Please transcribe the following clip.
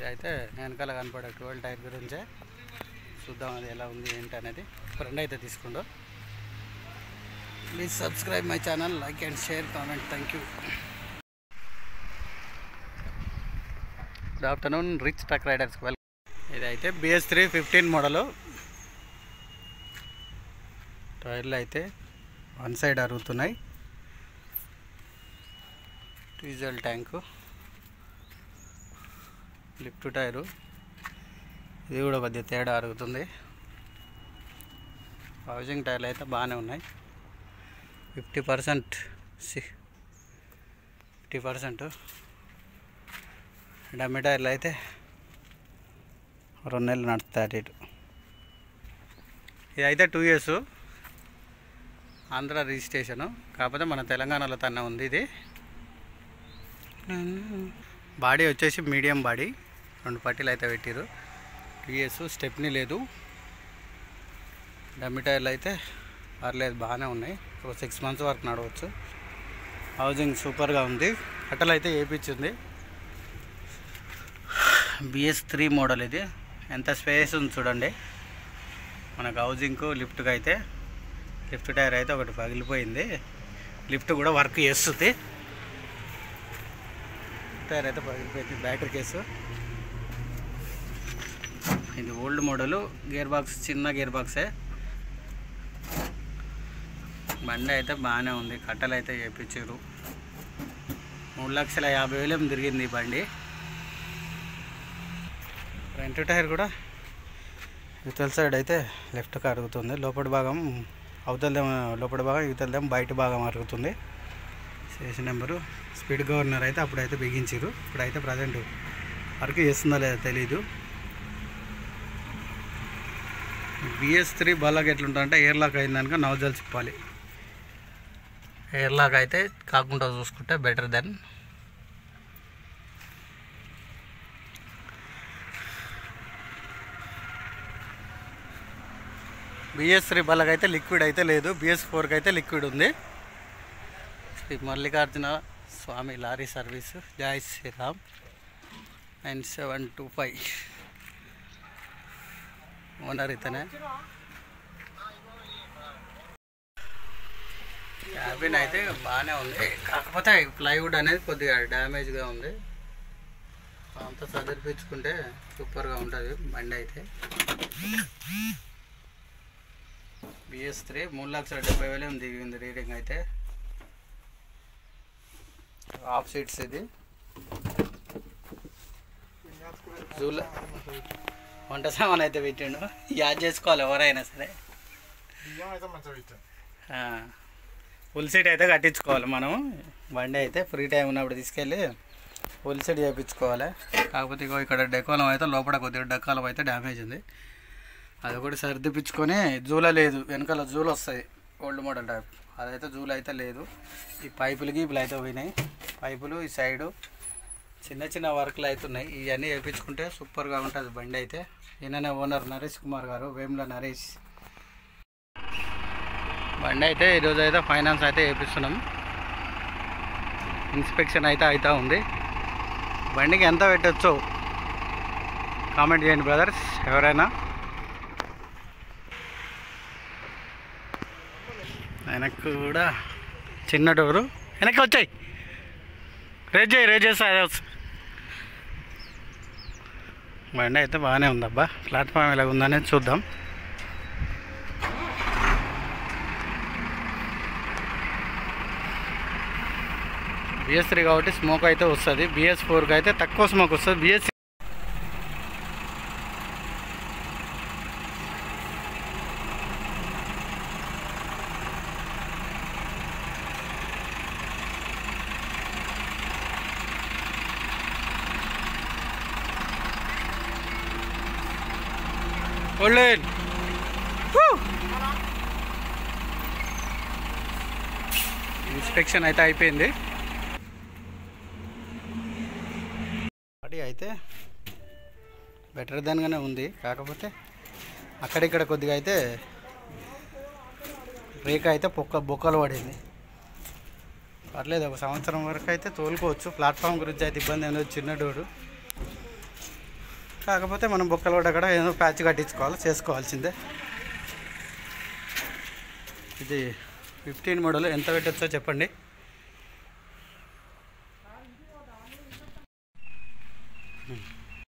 ఇదైతే వెనకాల కనపడే 12 టైర్ గురించే చూద్దాం, అది ఎలా ఉంది ఏంటి అనేది. ఫ్రెండ్ అయితే తీసుకుంటూ. Please subscribe my channel, like and share, comment. Thank you. Good afternoon rich truck రైడర్స్కి వెల్కమ్. ఇదైతే BS3 15 మోడలు. టైర్లు అయితే వన్ సైడ్ అరుగుతున్నాయి. డీజిల్ ట్యాంకు, లిఫ్ట్ టైరు, ఇది కూడా కొద్దిగా తేడా అరుగుతుంది. హౌసింగ్ టైర్లు అయితే బాగానే ఉన్నాయి. 50%. డమ్మీ టైర్లు అయితే 2 నెలలు నడుస్తాయి అటు ఇటు. ఇదైతే 2 years ఆంధ్ర రిజిస్ట్రేషను, కాకపోతే మన తెలంగాణలో తన ఉంది. ఇది బాడీ వచ్చేసి మీడియం బాడీ, 2 పట్టీలు అయితే పెట్టారు. 2 years, స్టెప్నీ లేదు. డమ్మీ టైర్లు అయితే పర్లేదు, బాగానే ఉన్నాయి. 6 months వరకు నడవచ్చు. హౌసింగ్ సూపర్గా ఉంది. కట్టలు అయితే వేయించింది. BS3 మోడల్ ఇది. ఎంత స్పేస్ ఉంది చూడండి. మనకు హౌసింగ్కు లిఫ్ట్కి అయితే లిఫ్ట్ టైర్ అయితే ఒకటి పగిలిపోయింది. లిఫ్ట్ కూడా వర్క్ చేస్తుంది. టైర్ అయితే పగిలిపోయింది. Battery case. ఇది ఓల్డ్ మోడలు. గేర్ బాక్స్ చిన్న గేర్ బాక్సే. బండి అయితే బాగానే ఉంది. కట్టలు అయితే చేయించారు. 3,50,000 తిరిగింది ఈ బండి. ఫ్రంట్ టైర్ కూడా యువతల సైడ్ అయితే లెఫ్ట్కి అరుగుతుంది. లోపల భాగం అవతలదేమో లోపల భాగం, యువతలదేమో బయట భాగం అరుగుతుంది. Station number. స్పీడ్ గవర్నర్ అయితే అప్పుడైతే బిగించారు. ఇప్పుడైతే ప్రజెంట్ వర్క్ చేస్తుందో లేదో తెలీదు. BS3 బాలాగా ఎట్లుంటుందంటే ఎయిర్ లాక్ అయిందనుక నవజాలు చెప్పాలి. ఎయిర్ లాక్ అయితే కాకుండా చూసుకుంటే బెటర్ దెన్. BS3 బాలాగా అయితే లిక్విడ్ అయితే లేదు. BS4కి అయితే లిక్విడ్ ఉంది. శ్రీ మల్లికార్జున స్వామి లారీ సర్వీసు, జై శ్రీరామ్. 9725 ఓనర్ ఇతనే. క్యాబిన్ అయితే బాగానే ఉంది, కాకపోతే ప్లైవుడ్ అనేది కొద్దిగా డ్యామేజ్గా ఉంది. అంతా సదిరిపించుకుంటే సూపర్గా ఉంటుంది బండి అయితే. BS3 3,70,000 దిగింది రీడింగ్ అయితే. హాఫ్ సీట్స్ ఇది. జూలో వంట సామాన్ అయితే పెట్టిండు. యాడ్ చేసుకోవాలి ఎవరైనా సరే. ఫుల్ సీట్ అయితే కట్టించుకోవాలి మనం. బండి అయితే ఫ్రీ టైం ఉన్నప్పుడు తీసుకెళ్ళి ఫుల్ సీట్ చేయించుకోవాలి. కాకపోతే ఇగో ఇక్కడ డెకోలం అయితే లోపల కొద్దిగా డెకోలం అయితే డ్యామేజ్ ఉంది. అది ఒకటి సర్దిపించుకొని. జూల లేదు, వెనకాల జూలు వస్తాయి ఓల్డ్ మోడల్ టైప్, అదైతే జూలు అయితే లేదు. ఈ పైపులకి ఇప్పుడు అయితే పోయినాయి. పైపులు ఈ సైడు చిన్న చిన్న వర్క్లు అవుతున్నాయి. ఇవన్నీ వేయించుకుంటే సూపర్గా ఉంటుంది బండి అయితే. ఈయననే ఓనర్ నరేష్ కుమార్ గారు, వేముల నరేష్. బండి అయితే ఈరోజు అయితే ఫైనాన్స్ అయితే వేపిస్తున్నాం. ఇన్స్పెక్షన్ అయితే అవుతూ ఉంది. బండికి ఎంత పెట్టచ్చో కామెంట్ చేయండి బ్రదర్స్ ఎవరైనా. వెనక్కి కూడా చిన్న డోరు, వెనక్కి వచ్చాయి. రేజ్ చేస్తా. బండి అయితే బాగానే ఉందబ్బా. ప్లాట్ఫామ్ ఎలాగ ఉందనేది చూద్దాం. BS3 కాబట్టి స్మోక్ అయితే వస్తుంది. BS4కి అయితే తక్కువ స్మోక్ వస్తుంది. BS ఇన్స్పెక్షన్ అయితే అయిపోయింది. బాడీ అయితే బెటర్ దానిగానే ఉంది, కాకపోతే అక్కడిక్కడ కొద్దిగా అయితే బ్రేక్ అయితే బొక్కలు పడింది. పర్లేదు, 1 సంవత్సరం వరకు అయితే తోలుకోవచ్చు. ప్లాట్ఫామ్ గురించి అయితే ఇబ్బంది అనేది చిన్న డోరు. కాకపోతే మనం బొక్కలు కూడా అక్కడ ఏదో ప్యాచ్ కట్టించుకోవాలి, చేసుకోవాల్సిందే. ఇది 15 మోడల్ ఎంత పెట్టచ్చో చెప్పండి.